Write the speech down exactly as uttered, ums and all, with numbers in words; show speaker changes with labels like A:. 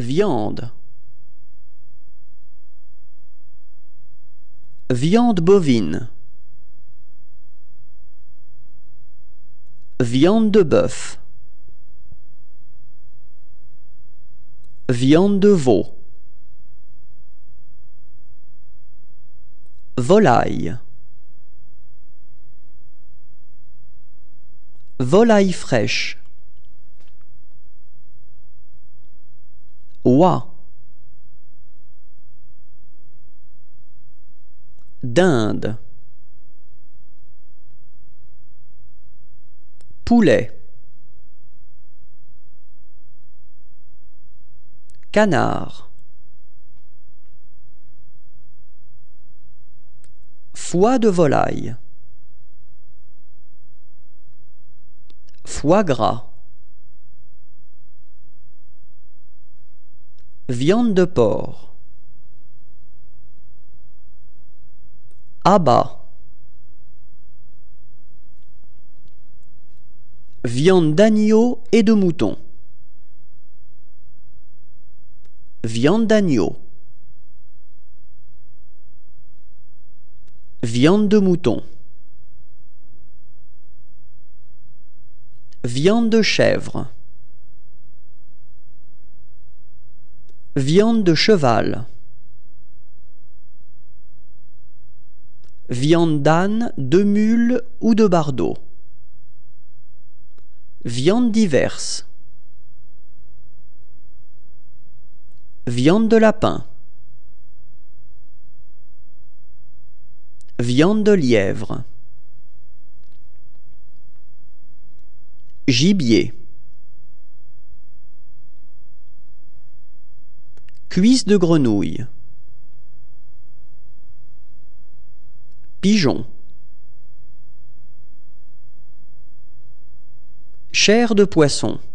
A: Viande. Viande bovine. Viande de bœuf. Viande de veau. Volaille. Volaille fraîche. Oie. Dinde. Poulet. Canard. Foie de volaille. Foie gras. Viande de porc. Abats. Viande d'agneau et de mouton. Viande d'agneau. Viande de mouton. Viande de chèvre. Viande de cheval. Viande d'âne, de mule ou de bardeau. Viande diverse. Viande de lapin. Viande de lièvre. Gibier. Cuisse de grenouille. Pigeon. Chair de poisson.